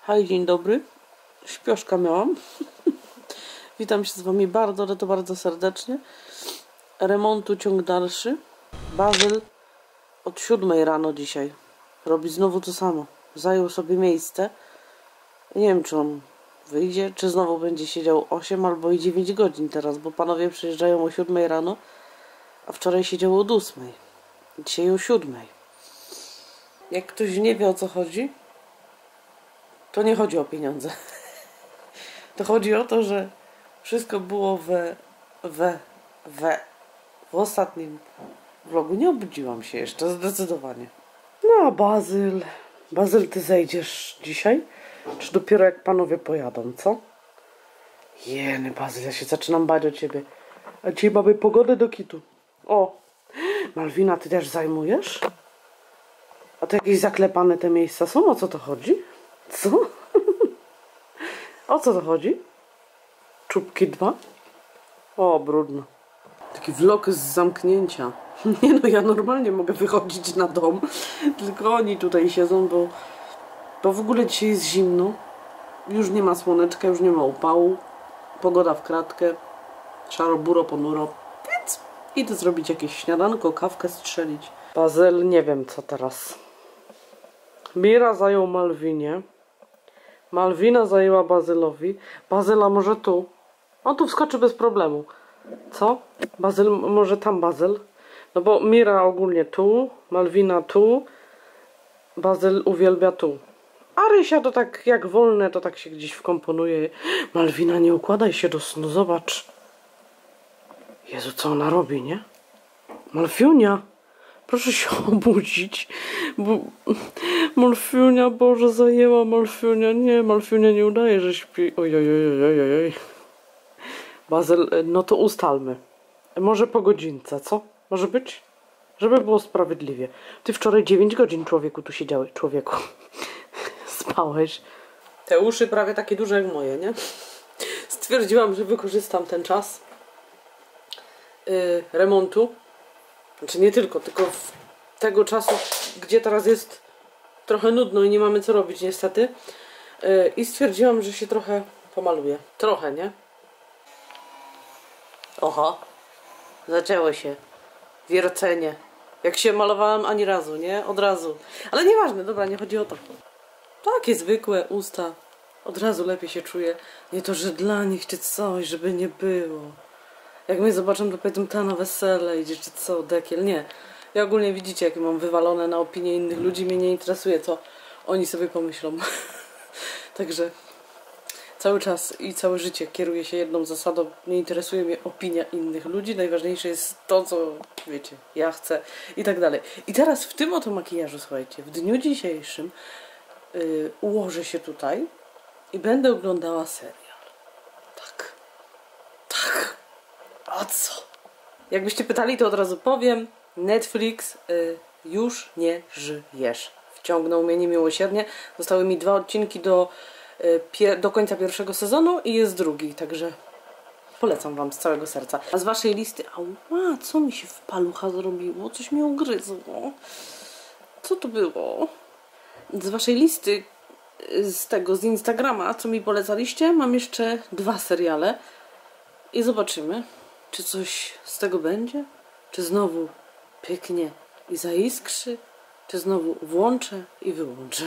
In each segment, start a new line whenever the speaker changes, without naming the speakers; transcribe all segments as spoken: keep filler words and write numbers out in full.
Hej, dzień dobry. Śpioszka miałam. Witam się z wami bardzo, ale to bardzo serdecznie. Remontu ciąg dalszy. Bazyl od siódmej rano dzisiaj robi znowu to samo. Zajął sobie miejsce. Nie wiem, czy on wyjdzie, czy znowu będzie siedział osiem albo i dziewięć godzin teraz, bo panowie przyjeżdżają o siódmej rano, a wczoraj siedział od ósmej. Dzisiaj o siódmej. Jak ktoś nie wie, o co chodzi, to nie chodzi o pieniądze. To chodzi o to, że wszystko było we, we, we. W ostatnim vlogu nie obudziłam się jeszcze, zdecydowanie. No a Bazyl, Bazyl, ty zejdziesz dzisiaj? Czy dopiero jak panowie pojadą, co? Jeny, Bazyl, ja się zaczynam bać o ciebie. A dzisiaj mamy pogodę do kitu. O, Malwina, ty też zajmujesz? A to jakieś zaklepane te miejsca są? O co to chodzi? Co? O co to chodzi? Czubki dwa? O, brudno. Taki vlog z zamknięcia. Nie no, ja normalnie mogę wychodzić na dom, tylko oni tutaj siedzą, bo, bo w ogóle dzisiaj jest zimno. Już nie ma słoneczka, już nie ma upału. Pogoda w kratkę. Szaro, buro, ponuro. Więc idę zrobić jakieś śniadanko, kawkę strzelić. Bazyl, nie wiem co teraz. Mira zajął Malwinie. Malwina zajęła Bazylowi. Bazyla może tu. On tu wskoczy bez problemu. Co? Bazyl, może tam Bazyl? No bo Mira ogólnie tu, Malwina tu, Bazyl uwielbia tu. A Rysia to tak jak wolne, to tak się gdzieś wkomponuje. Malwina, nie układaj się do snu, zobacz. Jezu, co ona robi, nie? Malfiunia, proszę się obudzić, bo Malfiunia, Boże, zajęła Malfiunia. Nie, Malfiunia nie udaje, że śpi. Ojojojojojoj. Bazyl, no to ustalmy. Może po godzince, co? Może być? Żeby było sprawiedliwie. Ty wczoraj dziewięć godzin, człowieku, tu siedziałeś. Człowieku. Spałeś. Te uszy prawie takie duże jak moje, nie? Stwierdziłam, że wykorzystam ten czas yy, remontu. Znaczy nie tylko, tylko w tego czasu, gdzie teraz jest trochę nudno i nie mamy co robić niestety. Yy, I stwierdziłam, że się trochę pomaluję. Trochę, nie? Oho. Zaczęło się. Wiercenie. Jak się malowałam ani razu, nie? Od razu. Ale nieważne, dobra, nie chodzi o to. Takie zwykłe usta. Od razu lepiej się czuję. Nie to, że dla nich czy coś, żeby nie było. Jak mnie zobaczą, to powiedzą, ta na wesele idzie, czy co, dekiel. Nie. Ja ogólnie widzicie, jakie mam wywalone na opinie innych ludzi. Mnie nie interesuje, co oni sobie pomyślą. Także cały czas i całe życie kieruję się jedną zasadą. Nie interesuje mnie opinia innych ludzi. Najważniejsze jest to, co, wiecie, ja chcę i tak dalej. I teraz w tym oto makijażu, słuchajcie, w dniu dzisiejszym yy, ułożę się tutaj i będę oglądała serial. Tak. Tak. A co? Jakbyście pytali, to od razu powiem. Netflix, yy, już nie żyjesz. Wciągnął mnie niemiłosiernie. Zostały mi dwa odcinki do do końca pierwszego sezonu i jest drugi, także polecam wam z całego serca. A z waszej listy, ała, co mi się w palucha zrobiło? Coś mi ugryzło. Co to było? Z waszej listy, z tego, z Instagrama, co mi polecaliście, mam jeszcze dwa seriale i zobaczymy, czy coś z tego będzie, czy znowu pyknie i zaiskrzy, czy znowu włączę i wyłączę.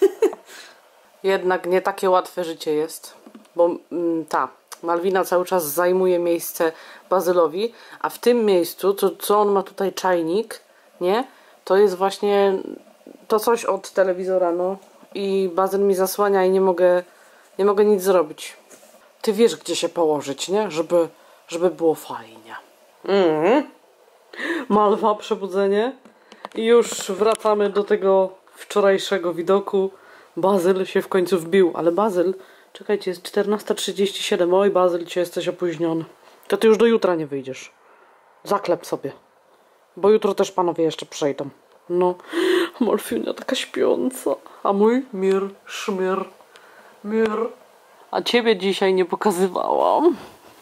Jednak nie takie łatwe życie jest, bo mm, ta Malwina cały czas zajmuje miejsce Bazylowi, a w tym miejscu, co, co on ma tutaj czajnik, nie? To jest właśnie to coś od telewizora, no. I Bazyl mi zasłania i nie mogę, nie mogę nic zrobić. Ty wiesz, gdzie się położyć, nie? Żeby, żeby było fajnie. Mhm. Malwa, przebudzenie. I już wracamy do tego wczorajszego widoku. Bazyl się w końcu wbił, ale Bazyl, czekajcie, jest czternasta trzydzieści siedem. Oj, Bazyl, cię jesteś opóźniony. To ty już do jutra nie wyjdziesz. Zaklep sobie. Bo jutro też panowie jeszcze przejdą. No, Malfiunia taka śpiąca. A mój mir, szmir, mir. A ciebie dzisiaj nie pokazywałam.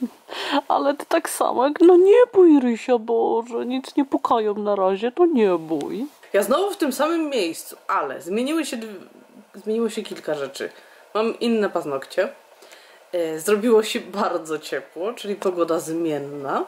Ale ty tak samo jak, no nie bój, Rysia, Boże, nic nie pukają na razie, to nie bój. Ja znowu w tym samym miejscu, ale zmieniły się, zmieniło się kilka rzeczy. Mam inne paznokcie. Zrobiło się bardzo ciepło, czyli pogoda zmienna.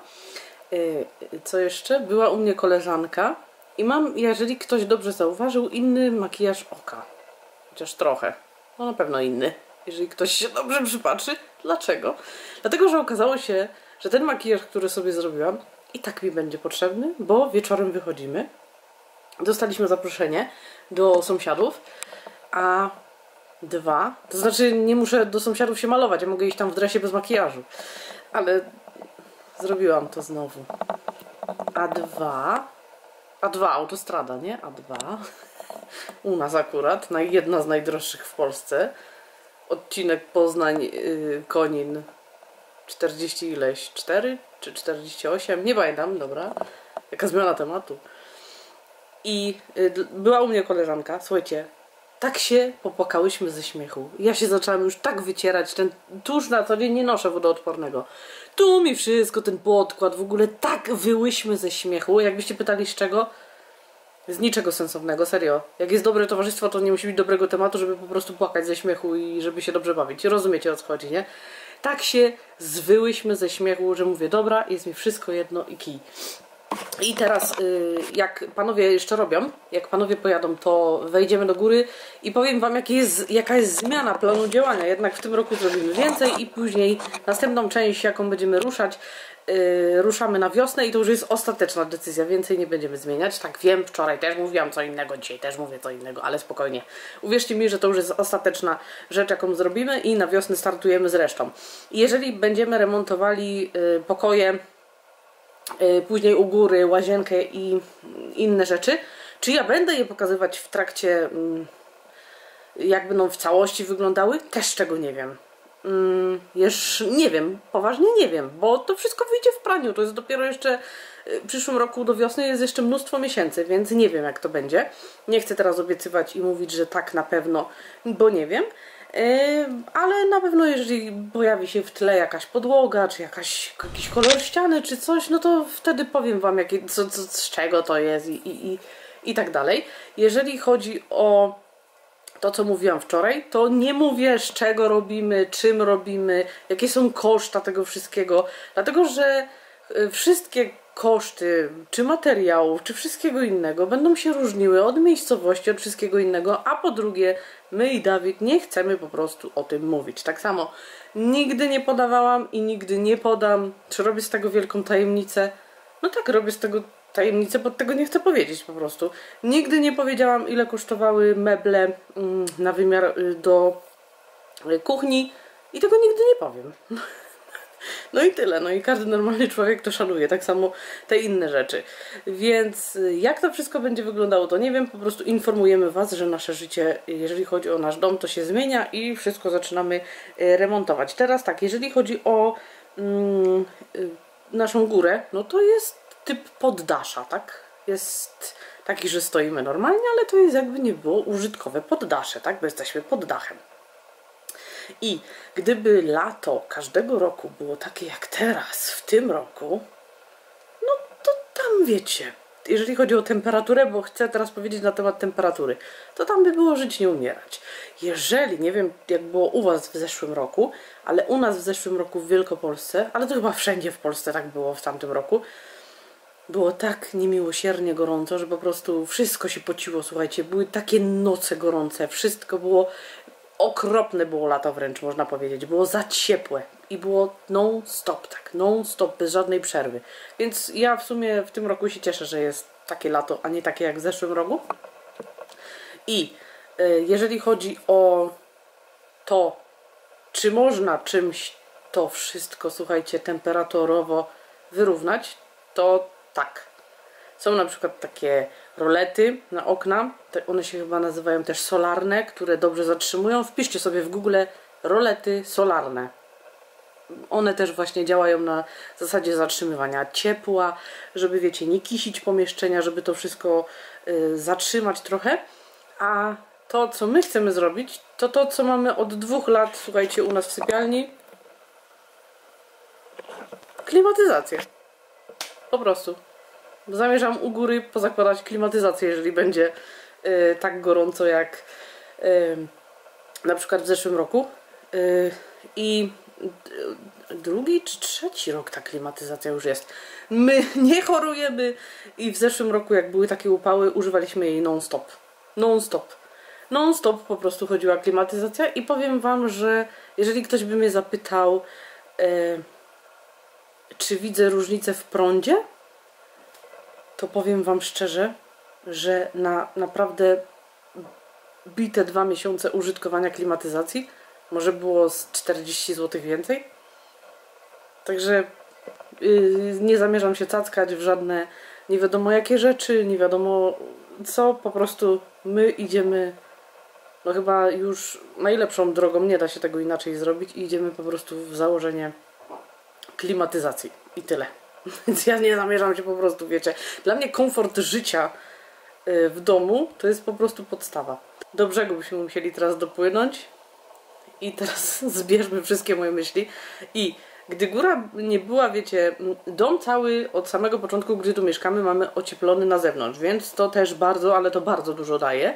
Co jeszcze? Była u mnie koleżanka i mam, jeżeli ktoś dobrze zauważył, inny makijaż oka. Chociaż trochę. No na pewno inny. Jeżeli ktoś się dobrze przypatrzy. Dlaczego? Dlatego, że okazało się, że ten makijaż, który sobie zrobiłam, i tak mi będzie potrzebny, bo wieczorem wychodzimy. Dostaliśmy zaproszenie do sąsiadów, a dwa, to znaczy nie muszę do sąsiadów się malować, ja mogę iść tam w dresie bez makijażu, ale zrobiłam to znowu. A dwa, A dwa autostrada, nie? A dwa u nas akurat, jedna z najdroższych w Polsce. Odcinek Poznań-Konin czterdzieści ileś, cztery czy czterdzieści osiem, nie pamiętam, dobra, jaka zmiana tematu. I była u mnie koleżanka, słuchajcie, tak się popłakałyśmy ze śmiechu. Ja się zaczęłam już tak wycierać, ten tusz na co dzień nie noszę wodoodpornego. Tu mi wszystko, ten podkład, w ogóle tak wyłyśmy ze śmiechu. Jakbyście pytali z czego? Z niczego sensownego, serio. Jak jest dobre towarzystwo, to nie musi być dobrego tematu, żeby po prostu płakać ze śmiechu i żeby się dobrze bawić. Rozumiecie, o co chodzi, nie? Tak się zwyłyśmy ze śmiechu, że mówię, dobra, jest mi wszystko jedno i kij. I teraz, jak panowie jeszcze robią, jak panowie pojadą, to wejdziemy do góry i powiem wam, jaki jest, jaka jest zmiana planu działania. Jednak w tym roku zrobimy więcej i później następną część, jaką będziemy ruszać, yy, ruszamy na wiosnę i to już jest ostateczna decyzja. Więcej nie będziemy zmieniać. Tak wiem, wczoraj też mówiłam co innego, dzisiaj też mówię co innego, ale spokojnie. Uwierzcie mi, że to już jest ostateczna rzecz, jaką zrobimy i na wiosnę startujemy z resztą. I jeżeli będziemy remontowali yy, pokoje, później u góry, łazienkę i inne rzeczy, czy ja będę je pokazywać w trakcie, jak będą w całości wyglądały? Też czego nie wiem. Już nie wiem, poważnie nie wiem, bo to wszystko wyjdzie w praniu, to jest dopiero jeszcze w przyszłym roku do wiosny, jest jeszcze mnóstwo miesięcy, więc nie wiem jak to będzie. Nie chcę teraz obiecywać i mówić, że tak na pewno, bo nie wiem. Ale na pewno jeżeli pojawi się w tle jakaś podłoga, czy jakaś, jakiś kolor ściany, czy coś, no to wtedy powiem wam, jakie, co, co, z czego to jest i, i, i, i tak dalej. Jeżeli chodzi o to, co mówiłam wczoraj, to nie mówię, z czego robimy, czym robimy, jakie są koszta tego wszystkiego, dlatego że wszystkie koszty, czy materiałów, czy wszystkiego innego będą się różniły od miejscowości, od wszystkiego innego, a po drugie, my i Dawid nie chcemy po prostu o tym mówić. Tak samo nigdy nie podawałam i nigdy nie podam. Czy robię z tego wielką tajemnicę? No tak, robię z tego tajemnicę, bo tego nie chcę powiedzieć po prostu. Nigdy nie powiedziałam, ile kosztowały meble na wymiar do kuchni i tego nigdy nie powiem. No i tyle, no i każdy normalny człowiek to szanuje, tak samo te inne rzeczy. Więc jak to wszystko będzie wyglądało, to nie wiem, po prostu informujemy was, że nasze życie, jeżeli chodzi o nasz dom, to się zmienia i wszystko zaczynamy remontować. Teraz tak, jeżeli chodzi o mm, naszą górę, no to jest typ poddasza, tak? Jest taki, że stoimy normalnie, ale to jest jakby nie było użytkowe poddasze, tak? Bo jesteśmy pod dachem. I gdyby lato każdego roku było takie jak teraz, w tym roku, no to tam wiecie, jeżeli chodzi o temperaturę, bo chcę teraz powiedzieć na temat temperatury, to tam by było żyć, nie umierać. Jeżeli, nie wiem jak było u was w zeszłym roku, ale u nas w zeszłym roku w Wielkopolsce, ale to chyba wszędzie w Polsce tak było w tamtym roku, było tak niemiłosiernie gorąco, że po prostu wszystko się pociło, słuchajcie, były takie noce gorące, wszystko było... Okropne było lato wręcz, można powiedzieć. Było za ciepłe i było non-stop, tak, non-stop, bez żadnej przerwy. Więc ja w sumie w tym roku się cieszę, że jest takie lato, a nie takie jak w zeszłym roku. I y, jeżeli chodzi o to, czy można czymś to wszystko, słuchajcie, temperaturowo wyrównać, to tak. Są na przykład takie rolety na okna, one się chyba nazywają też solarne, które dobrze zatrzymują. Wpiszcie sobie w Google rolety solarne. One też właśnie działają na zasadzie zatrzymywania ciepła, żeby wiecie, nie kisić pomieszczenia, żeby to wszystko y, zatrzymać trochę. A to, co my chcemy zrobić, to to, co mamy od dwóch lat, słuchajcie, u nas w sypialni. Klimatyzację. Po prostu. Zamierzam u góry pozakładać klimatyzację, jeżeli będzie y, tak gorąco jak, y, na przykład w zeszłym roku yy, i drugi czy trzeci rok ta klimatyzacja już jest. My nie chorujemy i w zeszłym roku, jak były takie upały, używaliśmy jej non-stop. Non-stop. Non-stop po prostu chodziła klimatyzacja i powiem wam, że jeżeli ktoś by mnie zapytał, e, czy widzę różnicę w prądzie, to powiem wam szczerze, że na naprawdę bite dwa miesiące użytkowania klimatyzacji może było z czterdzieści złotych więcej. Także yy, nie zamierzam się cackać w żadne nie wiadomo jakie rzeczy, nie wiadomo co, po prostu my idziemy no chyba już najlepszą drogą, nie da się tego inaczej zrobić i idziemy po prostu w założenie klimatyzacji i tyle. Więc ja nie zamierzam się po prostu, wiecie, dla mnie komfort życia yy, w domu to jest po prostu podstawa. Do brzegu byśmy musieli teraz dopłynąć i teraz zbierzmy wszystkie moje myśli i gdy góra nie była, wiecie, dom cały od samego początku, gdy tu mieszkamy, mamy ocieplony na zewnątrz, więc to też bardzo, ale to bardzo dużo daje.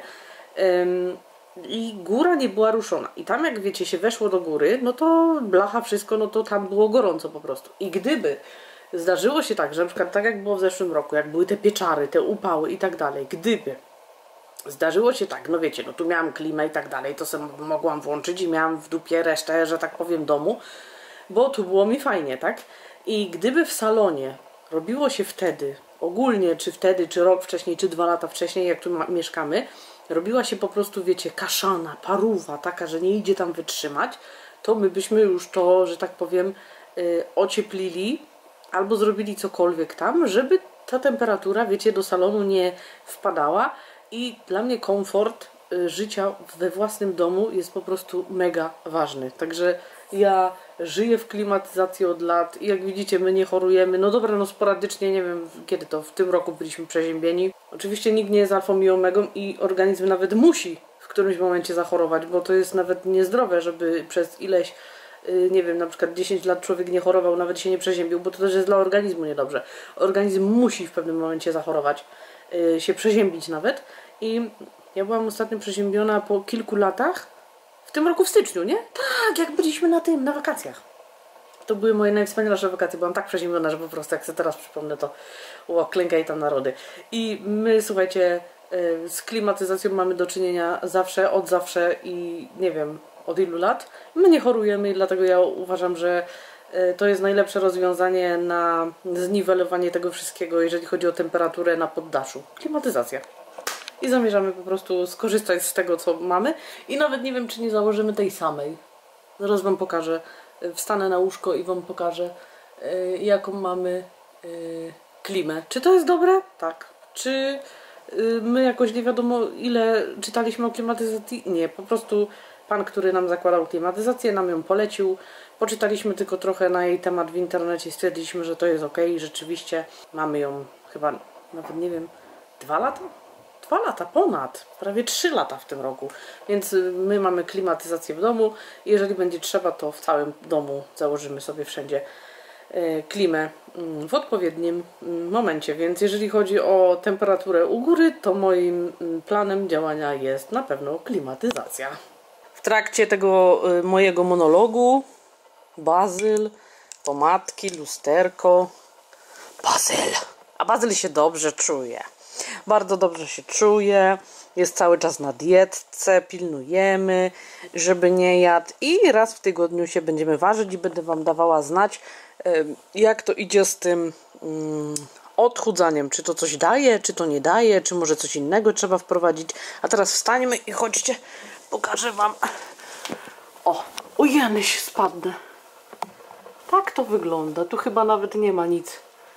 Ym, I góra nie była ruszona. I tam jak wiecie, się weszło do góry, no to blacha, wszystko, no to tam było gorąco po prostu. I gdyby zdarzyło się tak, że na przykład tak jak było w zeszłym roku, jak były te pieczary, te upały i tak dalej, gdyby zdarzyło się tak, no wiecie, no tu miałam klimę i tak dalej, to sobie mogłam włączyć i miałam w dupie resztę, że tak powiem, domu, bo tu było mi fajnie, tak? I gdyby w salonie robiło się wtedy, ogólnie, czy wtedy, czy rok wcześniej, czy dwa lata wcześniej, jak tu mieszkamy, robiła się po prostu, wiecie, kaszana, paruwa, taka, że nie idzie tam wytrzymać, to my byśmy już to, że tak powiem, yy, ocieplili albo zrobili cokolwiek tam, żeby ta temperatura, wiecie, do salonu nie wpadała. I dla mnie komfort y, życia we własnym domu jest po prostu mega ważny. Także ja żyję w klimatyzacji od lat i jak widzicie, my nie chorujemy. No dobra, no sporadycznie, nie wiem kiedy to, w tym roku byliśmy przeziębieni. Oczywiście nikt nie jest alfą i omegą i organizm nawet musi w którymś momencie zachorować, bo to jest nawet niezdrowe, żeby przez ileś, y, nie wiem, na przykład dziesięć lat człowiek nie chorował, nawet się nie przeziębił, bo to też jest dla organizmu niedobrze. Organizm musi w pewnym momencie zachorować, y, się przeziębić nawet. I ja byłam ostatnio przeziębiona po kilku latach, w tym roku w styczniu, nie? Tak, jak byliśmy na tym, na wakacjach. To były moje najwspanialsze wakacje, byłam tak przeziębiona, że po prostu jak sobie teraz przypomnę, to o, klękaj tam narody. I my, słuchajcie, z klimatyzacją mamy do czynienia zawsze, od zawsze i nie wiem, od ilu lat. My nie chorujemy i dlatego ja uważam, że to jest najlepsze rozwiązanie na zniwelowanie tego wszystkiego, jeżeli chodzi o temperaturę na poddaszu. Klimatyzacja. I zamierzamy po prostu skorzystać z tego, co mamy. I nawet nie wiem, czy nie założymy tej samej. Zaraz wam pokażę. Wstanę na łóżko i wam pokażę, yy, jaką mamy yy, klimę. Czy to jest dobre? Tak. Czy yy, my jakoś nie wiadomo ile czytaliśmy o klimatyzacji? Nie. Po prostu pan, który nam zakładał klimatyzację, nam ją polecił. Poczytaliśmy tylko trochę na jej temat w internecie i stwierdziliśmy, że to jest ok. I rzeczywiście mamy ją chyba, nawet nie wiem, dwa lata? Dwa lata, ponad, prawie trzy lata w tym roku, więc my mamy klimatyzację w domu. Jeżeli będzie trzeba, to w całym domu założymy sobie wszędzie klimę w odpowiednim momencie, więc jeżeli chodzi o temperaturę u góry, to moim planem działania jest na pewno klimatyzacja. W trakcie tego mojego monologu bazyl, pomadki, lusterko, bazyl, a bazyl się dobrze czuje. Bardzo dobrze się czuje, jest cały czas na dietce, pilnujemy, żeby nie jadł i raz w tygodniu się będziemy ważyć i będę wam dawała znać, jak to idzie z tym odchudzaniem, czy to coś daje, czy to nie daje, czy może coś innego trzeba wprowadzić. A teraz wstańmy i chodźcie, pokażę wam. O, o Janyś, spadnę. Tak to wygląda, tu chyba nawet nie ma nic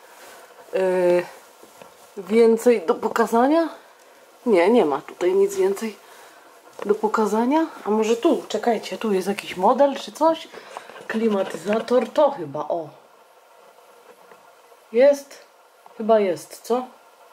yy... więcej do pokazania? Nie, nie ma tutaj nic więcej do pokazania. A może tu, czekajcie, tu jest jakiś model czy coś? Klimatyzator, to chyba, o. Jest? Chyba jest, co?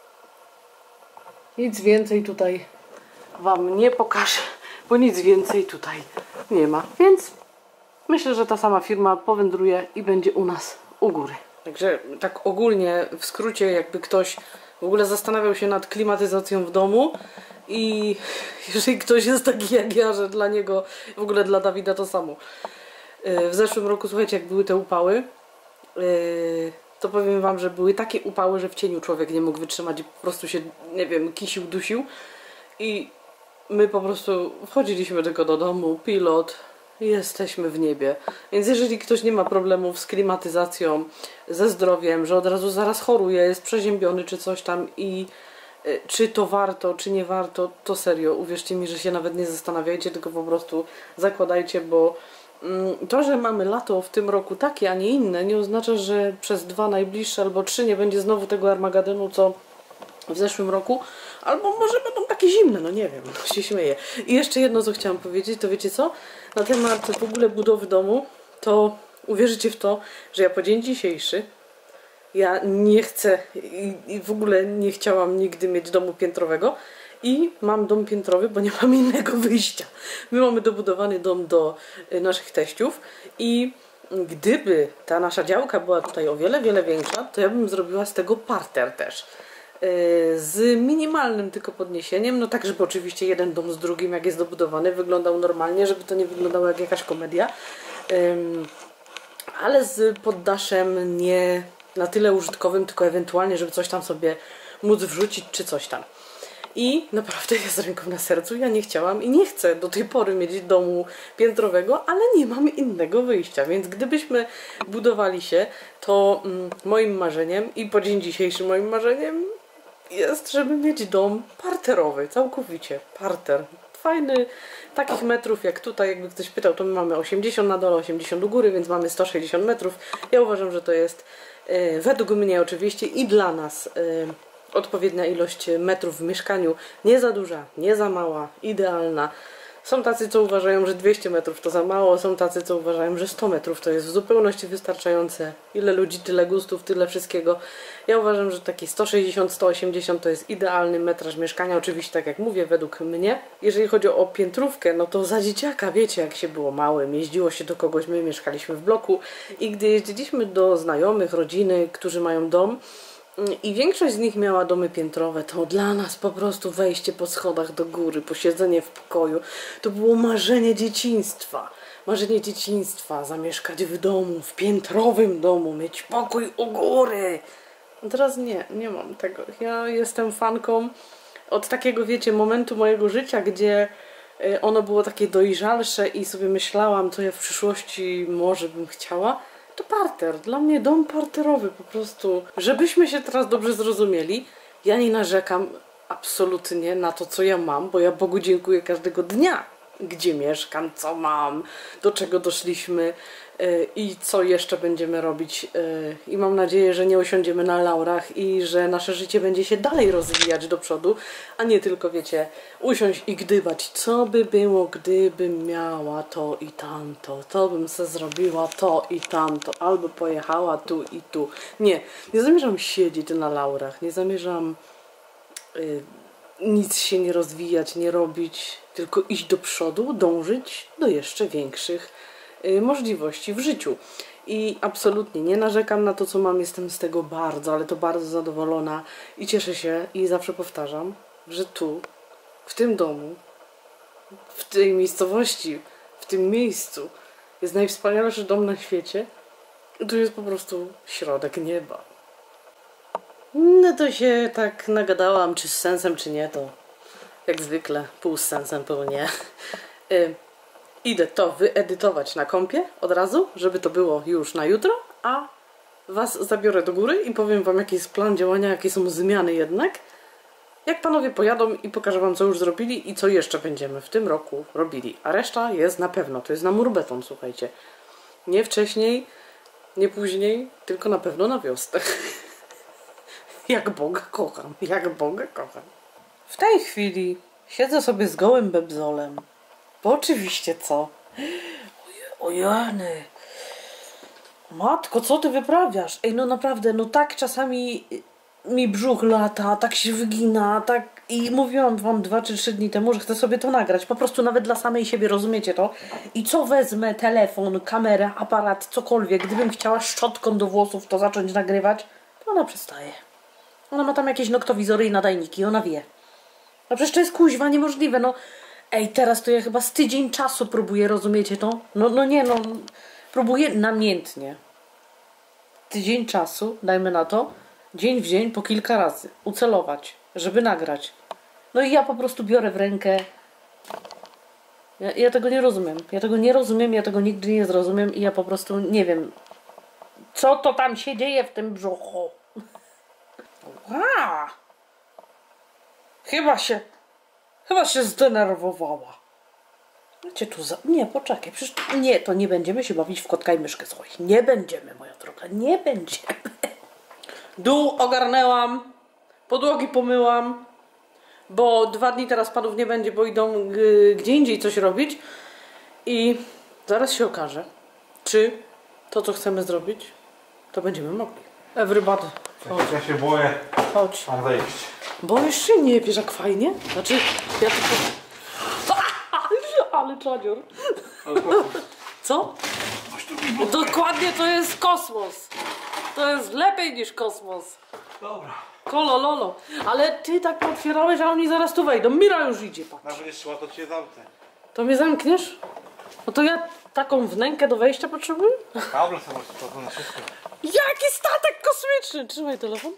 Nic więcej tutaj wam nie pokażę, bo nic więcej tutaj nie ma. Więc myślę, że ta sama firma powędruje i będzie u nas u góry. Także tak ogólnie, w skrócie, jakby ktoś w ogóle zastanawiał się nad klimatyzacją w domu, I jeżeli ktoś jest taki jak ja, że dla niego, w ogóle dla Dawida to samo. W zeszłym roku, słuchajcie, jak były te upały, to powiem wam, że były takie upały, że w cieniu człowiek nie mógł wytrzymać i po prostu się, nie wiem, kisił, dusił. I my po prostu wchodziliśmy tylko do domu, pilot, jesteśmy w niebie. Więc jeżeli ktoś nie ma problemów z klimatyzacją, ze zdrowiem, że od razu zaraz choruje, jest przeziębiony czy coś tam i y, czy to warto, czy nie warto, to serio, uwierzcie mi, że się nawet nie zastanawiajcie, tylko po prostu zakładajcie, bo mm, to, że mamy lato w tym roku takie, a nie inne, nie oznacza, że przez dwa najbliższe albo trzy nie będzie znowu tego Armagedonu, co w zeszłym roku, albo może będą takie zimne, no nie wiem, no się śmieję. I jeszcze jedno, co chciałam powiedzieć, to wiecie co? Na temat w ogóle budowy domu, to uwierzycie w to, że ja po dzień dzisiejszy, ja nie chcę i, i w ogóle nie chciałam nigdy mieć domu piętrowego i mam dom piętrowy, bo nie mam innego wyjścia. My mamy dobudowany dom do y, naszych teściów i gdyby ta nasza działka była tutaj o wiele, wiele większa, to ja bym zrobiła z tego parter też. Z minimalnym tylko podniesieniem, no tak, żeby oczywiście jeden dom z drugim, jak jest dobudowany, wyglądał normalnie, żeby to nie wyglądało jak jakaś komedia, ale z poddaszem nie na tyle użytkowym, tylko ewentualnie, żeby coś tam sobie móc wrzucić, czy coś tam. I naprawdę ja z ręką na sercu, ja nie chciałam i nie chcę do tej pory mieć domu piętrowego, ale nie mam innego wyjścia, więc gdybyśmy budowali się, to mm, moim marzeniem i po dzień dzisiejszy moim marzeniem jest, żeby mieć dom parterowy, całkowicie parter. Fajny, takich metrów jak tutaj, jakby ktoś pytał, to my mamy osiemdziesiąt na dole, osiemdziesiąt u góry, więc mamy sto sześćdziesiąt metrów. Ja uważam, że to jest e, według mnie oczywiście i dla nas e, odpowiednia ilość metrów w mieszkaniu. Nie za duża, nie za mała, idealna. Są tacy, co uważają, że dwieście metrów to za mało, są tacy, co uważają, że sto metrów to jest w zupełności wystarczające. Ile ludzi, tyle gustów, tyle wszystkiego. Ja uważam, że taki sto sześćdziesiąt do stu osiemdziesięciu to jest idealny metraż mieszkania. Oczywiście, tak jak mówię, według mnie. Jeżeli chodzi o piętrówkę, no to za dzieciaka, wiecie, jak się było małym, jeździło się do kogoś, my mieszkaliśmy w bloku i gdy jeździliśmy do znajomych, rodziny, którzy mają dom, i większość z nich miała domy piętrowe, to dla nas po prostu wejście po schodach do góry, posiedzenie w pokoju, to było marzenie dzieciństwa. Marzenie dzieciństwa, zamieszkać w domu, w piętrowym domu, mieć pokój u góry. A teraz nie, nie mam tego. Ja jestem fanką od takiego, wiecie, momentu mojego życia, gdzie ono było takie dojrzalsze i sobie myślałam, co ja w przyszłości może bym chciała. To parter. Dla mnie dom parterowy po prostu. Żebyśmy się teraz dobrze zrozumieli, ja nie narzekam absolutnie na to, co ja mam, bo ja Bogu dziękuję każdego dnia, gdzie mieszkam, co mam, do czego doszliśmy yy, i co jeszcze będziemy robić. Yy, I mam nadzieję, że nie osiądziemy na laurach i że nasze życie będzie się dalej rozwijać do przodu, a nie tylko, wiecie, usiąść i gdybać, co by było, gdybym miała to i tamto, to bym se zrobiła to i tamto, albo pojechała tu i tu. Nie, nie zamierzam siedzieć na laurach, nie zamierzam yy, nic się nie rozwijać, nie robić, tylko iść do przodu, dążyć do jeszcze większych y, możliwości w życiu. I absolutnie nie narzekam na to, co mam, jestem z tego bardzo, ale to bardzo zadowolona i cieszę się i zawsze powtarzam, że tu, w tym domu, w tej miejscowości, w tym miejscu jest najwspanialszy dom na świecie i tu jest po prostu środek nieba. No to się tak nagadałam, czy z sensem, czy nie, to jak zwykle, pół z sensem, pół nie. Y, idę to wyedytować na kompie od razu, żeby to było już na jutro, a was zabiorę do góry i powiem wam, jaki jest plan działania, jakie są zmiany jednak. Jak panowie pojadą i pokażę wam, co już zrobili i co jeszcze będziemy w tym roku robili. A reszta jest na pewno, to jest na mur beton, słuchajcie. Nie wcześniej, nie później, tylko na pewno na wiosnę. Jak Boga kocham, jak Boga kocham. W tej chwili siedzę sobie z gołym bebzolem. Bo oczywiście co? Ojany. Matko, co ty wyprawiasz? Ej, no naprawdę, no tak czasami mi brzuch lata, tak się wygina, tak... I mówiłam wam dwa czy trzy dni temu, że chcę sobie to nagrać. Po prostu nawet dla samej siebie, rozumiecie to? I co wezmę? Telefon, kamerę, aparat, cokolwiek. Gdybym chciała szczotką do włosów to zacząć nagrywać, to ona przestaje. Ona ma tam jakieś noktowizory i nadajniki, ona wie. No przecież to jest kuźwa niemożliwe, no. Ej, teraz to ja chyba z tydzień czasu próbuję, rozumiecie to? No, no nie, no. Próbuję namiętnie. Tydzień czasu, dajmy na to, dzień w dzień po kilka razy. Ucelować, żeby nagrać. No i ja po prostu biorę w rękę. Ja, ja tego nie rozumiem. Ja tego nie rozumiem, ja tego nigdy nie zrozumiem i ja po prostu nie wiem, co to tam się dzieje w tym brzuchu. Wow. Chyba się, chyba się zdenerwowała. Cię tu za... Nie, poczekaj, przecież nie, to nie będziemy się bawić w kotka i myszkę, słuchaj. Nie będziemy, moja droga, nie będziemy. Dół ogarnęłam, podłogi pomyłam, bo dwa dni teraz panów nie będzie, bo idą gdzie indziej coś robić i zaraz się okaże, czy to, co chcemy zrobić, to będziemy mogli. Everybody, chodź.
Ja się boję.
Chodź.
Mam wejść.
Boisz się? Nie, wiesz jak fajnie? Znaczy, ja tylko... Ale czadzior. Co? Dokładnie to jest kosmos. To jest lepiej niż kosmos.
Dobra.
Kolololo. Ale ty tak otwierałeś, a oni zaraz tu wejdą. Mira już idzie, patrz.
Jak będziesz szła, to cię zamknę.
To mnie zamkniesz? No to ja taką wnękę do wejścia potrzebuję?
Kable są właśnie na wszystko.
Jaki statek kosmiczny! Trzymaj telefon.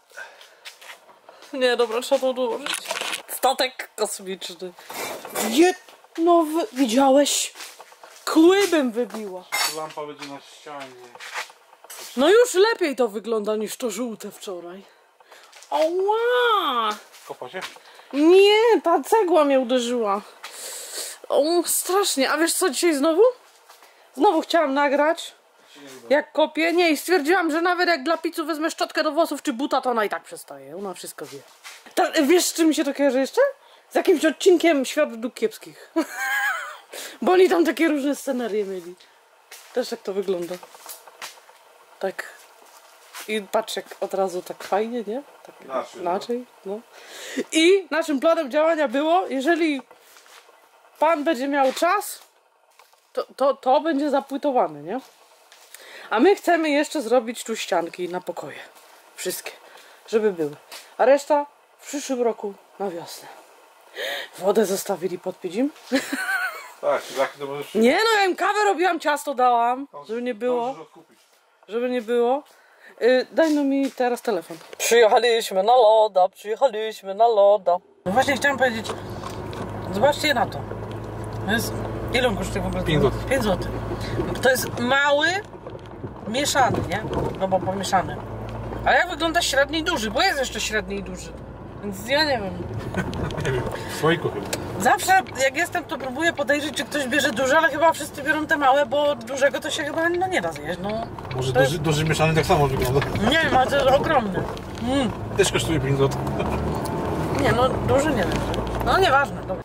Nie, dobra, trzeba to odłożyć. Statek kosmiczny. Je... No, wy... widziałeś? Kły bym wybiła.
Lampa będzie na ścianie.
No już lepiej to wygląda niż to żółte wczoraj. Oła!
Kopa się?
Nie, ta cegła mnie uderzyła. O, strasznie. A wiesz co dzisiaj znowu? Znowu chciałam nagrać. Jak kopię. Nie, i stwierdziłam, że nawet jak dla pizzu wezmę szczotkę do włosów czy buta, to ona i tak przestaje. Ona wszystko wie. Ta, wiesz, z czym mi się to kojarzy jeszcze? Z jakimś odcinkiem Świat Dróg Kiepskich. Bo oni tam takie różne scenerie mieli. Też jak to wygląda. Tak. I patrz jak od razu tak fajnie, nie? Tak
Inaczej,
inaczej, no. I naszym planem działania było, jeżeli pan będzie miał czas, to, to, to będzie zapłytowane, nie? A my chcemy jeszcze zrobić tu ścianki na pokoje. Wszystkie. Żeby były. A reszta w przyszłym roku na wiosnę. Wodę zostawili podpić im.
Tak, tak to możesz...
Nie no, ja im kawę robiłam, ciasto dałam, żeby nie było.
Możesz odkupić.
Żeby nie było. Yy, daj no mi teraz telefon. Przyjechaliśmy na loda, przyjechaliśmy na loda. No właśnie chciałam powiedzieć, zobaczcie na to. To jest, ile on kosztuje w ogóle?
pięć złotych.
pięć złotych. To jest mały, mieszany, nie? No bo pomieszany. Ale jak wygląda średni i duży, bo jest jeszcze średni i duży. Więc ja nie wiem.
Nie wiem, w słoiku chyba.
Zawsze jak jestem, to próbuję podejrzeć, czy ktoś bierze duże, ale chyba wszyscy biorą te małe, bo dużego to się chyba no, nie da zjeść. No.
Może
To
duży,
jest...
duży mieszany tak samo wygląda.
Nie wiem, ale to jest ogromny. Mm.
Też kosztuje pięć złotych.
Nie, no duży nie wiem. No nieważne, dobra.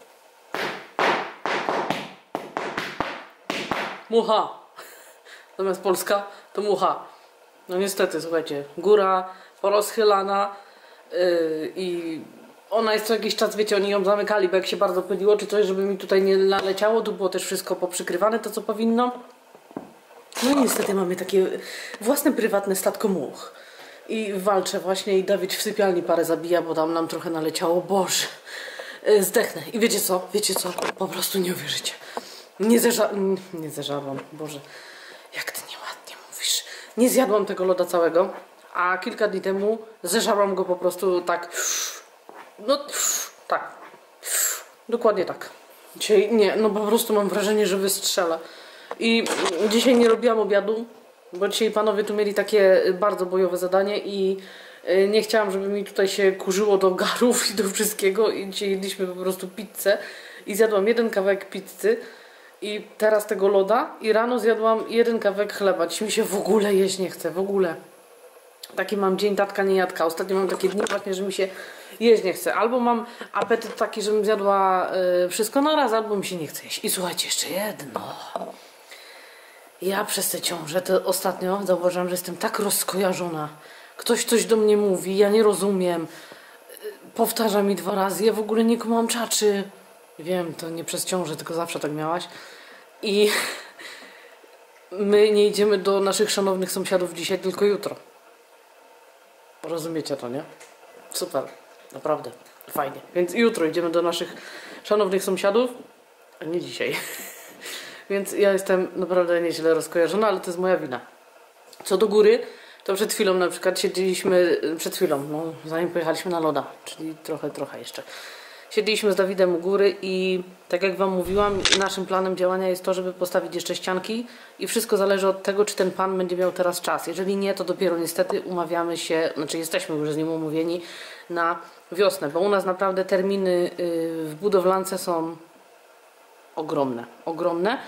Mucha. Zamiast Polska to mucha. No niestety, słuchajcie, góra porozchylana yy, i ona jest co jakiś czas, wiecie, oni ją zamykali, bo jak się bardzo pyliło czy coś, żeby mi tutaj nie naleciało, tu było też wszystko poprzykrywane, to co powinno. No i niestety mamy takie własne, prywatne statko much. I walczę właśnie i Dawid w sypialni parę zabija, bo tam nam trochę naleciało. Boże, yy, zdechnę. I wiecie co? Wiecie co? Po prostu nie uwierzycie. Nie zeża... Nie zeżarłam, Boże. Jak ty nieładnie mówisz. Nie zjadłam tego loda całego, a kilka dni temu zeżarłam go po prostu tak... No, tak. Dokładnie tak. Dzisiaj nie, no po prostu mam wrażenie, że wystrzela. I dzisiaj nie robiłam obiadu, bo dzisiaj panowie tu mieli takie bardzo bojowe zadanie i nie chciałam, żeby mi tutaj się kurzyło do garów i do wszystkiego i dzisiaj jedliśmy po prostu pizzę i zjadłam jeden kawałek pizzy i teraz tego loda i rano zjadłam jeden kawałek chleba. Dziś mi się w ogóle jeść nie chce, w ogóle. Taki mam dzień tatka nie jadka. Ostatnio mam takie dni właśnie, że mi się jeść nie chce. Albo mam apetyt taki, żebym zjadła y, wszystko na raz, albo mi się nie chce jeść. I słuchajcie, jeszcze jedno. Ja przez tę ciążę to ostatnio zauważyłam, że jestem tak rozkojarzona. Ktoś coś do mnie mówi, ja nie rozumiem. Powtarza mi dwa razy, ja w ogóle nie kumam czaczy. Wiem, to nie przez ciążę, tylko zawsze tak miałaś. I my nie idziemy do naszych szanownych sąsiadów dzisiaj, tylko jutro. Rozumiecie to, nie? Super, naprawdę. Fajnie. Więc jutro idziemy do naszych szanownych sąsiadów, a nie dzisiaj. Więc ja jestem naprawdę nieźle rozkojarzona, ale to jest moja wina. Co do góry, to przed chwilą na przykład siedzieliśmy, przed chwilą, no zanim pojechaliśmy na loda, czyli trochę, trochę jeszcze. Siedzieliśmy z Dawidem u góry i tak jak wam mówiłam, naszym planem działania jest to, żeby postawić jeszcze ścianki i wszystko zależy od tego, czy ten pan będzie miał teraz czas. Jeżeli nie, to dopiero niestety umawiamy się, znaczy jesteśmy już z nim umówieni na wiosnę, bo u nas naprawdę terminy w budowlance są ogromne, ogromne.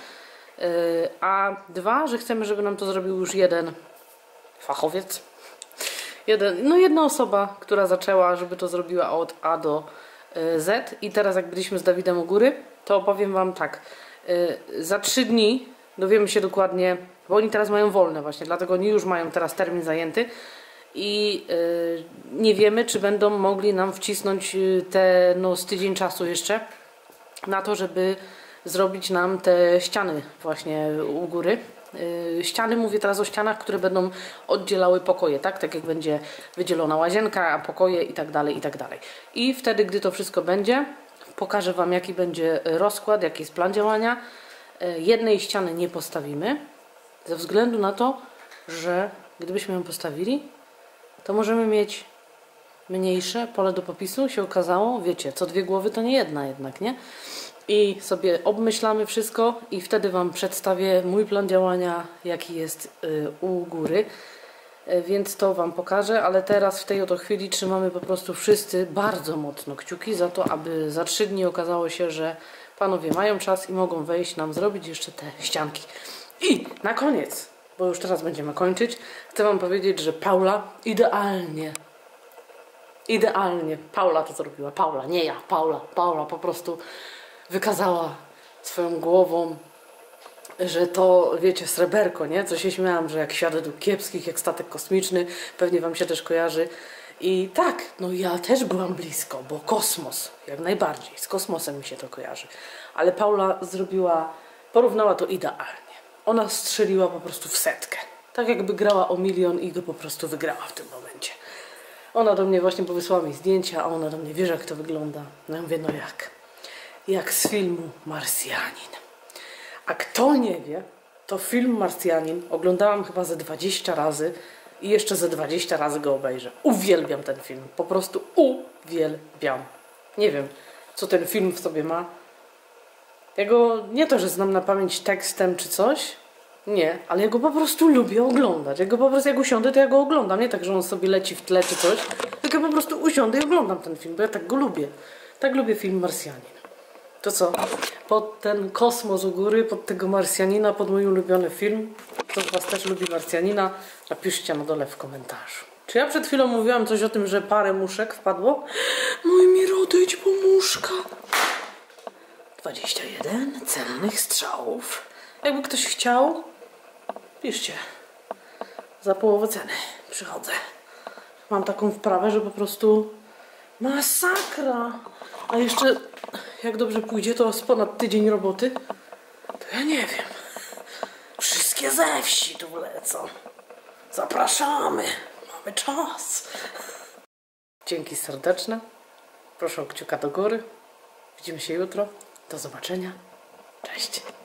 A dwa, że chcemy, żeby nam to zrobił już jeden fachowiec. Jeden, no jedna osoba, która zaczęła, żeby to zrobiła od A do Z. I teraz jak byliśmy z Dawidem u góry, to opowiem wam tak. Za trzy dni dowiemy się dokładnie, bo oni teraz mają wolne właśnie, dlatego oni już mają teraz termin zajęty i nie wiemy, czy będą mogli nam wcisnąć te, no, z tydzień czasu jeszcze na to, żeby zrobić nam te ściany właśnie u góry. Yy, ściany, mówię teraz o ścianach, które będą oddzielały pokoje, tak? Tak jak będzie wydzielona łazienka, a pokoje i tak dalej, i tak dalej. I wtedy, gdy to wszystko będzie, pokażę wam, jaki będzie rozkład, jaki jest plan działania. Yy, jednej ściany nie postawimy, ze względu na to, że gdybyśmy ją postawili, to możemy mieć mniejsze pole do popisu, się okazało, wiecie, co dwie głowy to nie jedna jednak, nie? I sobie obmyślamy wszystko i wtedy wam przedstawię mój plan działania, jaki jest y, u góry. Y, więc to wam pokażę, ale teraz w tej oto chwili trzymamy po prostu wszyscy bardzo mocno kciuki za to, aby za trzy dni okazało się, że panowie mają czas i mogą wejść nam zrobić jeszcze te ścianki. I na koniec, bo już teraz będziemy kończyć, chcę wam powiedzieć, że Paula idealnie Idealnie. Paula to zrobiła. Paula, nie ja. Paula. Paula po prostu wykazała swoją głową, że to, wiecie, sreberko, nie? Co się śmiałam, że jak świat do kiepskich, jak statek kosmiczny, pewnie wam się też kojarzy. I tak, no ja też byłam blisko, bo kosmos, jak najbardziej. Z kosmosem mi się to kojarzy. Ale Paula zrobiła, porównała to idealnie. Ona strzeliła po prostu w setkę. Tak jakby grała o milion i go po prostu wygrała w tym momencie. Ona do mnie właśnie powysłała mi zdjęcia, a ona do mnie, wiesz jak to wygląda. No ja mówię, no jak? Jak z filmu Marsjanin. A kto nie wie, to film Marsjanin oglądałam chyba ze dwadzieścia razy i jeszcze ze dwadzieścia razy go obejrzę. Uwielbiam ten film. Po prostu uwielbiam. Nie wiem, co ten film w sobie ma. Ja go nie to, że znam na pamięć tekstem czy coś. Nie, ale ja go po prostu lubię oglądać. Ja go po prostu jak usiądę, to ja go oglądam. Nie tak, że on sobie leci w tle czy coś, tylko ja po prostu usiądę i oglądam ten film, bo ja tak go lubię. Tak lubię film Marsjanin. To co? Pod ten kosmos u góry, pod tego Marsjanina, pod mój ulubiony film. Kto z was też lubi Marsjanina? Napiszcie na dole w komentarzu. Czy ja przed chwilą mówiłam coś o tym, że parę muszek wpadło? Mój Mirodyć, muszka. dwadzieścia jeden cennych strzałów. Jakby ktoś chciał, piszcie. Za połowę ceny przychodzę. Mam taką wprawę, że po prostu masakra. A jeszcze, jak dobrze pójdzie, to z ponad tydzień roboty, to ja nie wiem. Wszystkie ze wsi tu lecą. Zapraszamy. Mamy czas. Dzięki serdeczne. Proszę o kciuka do góry. Widzimy się jutro. Do zobaczenia. Cześć.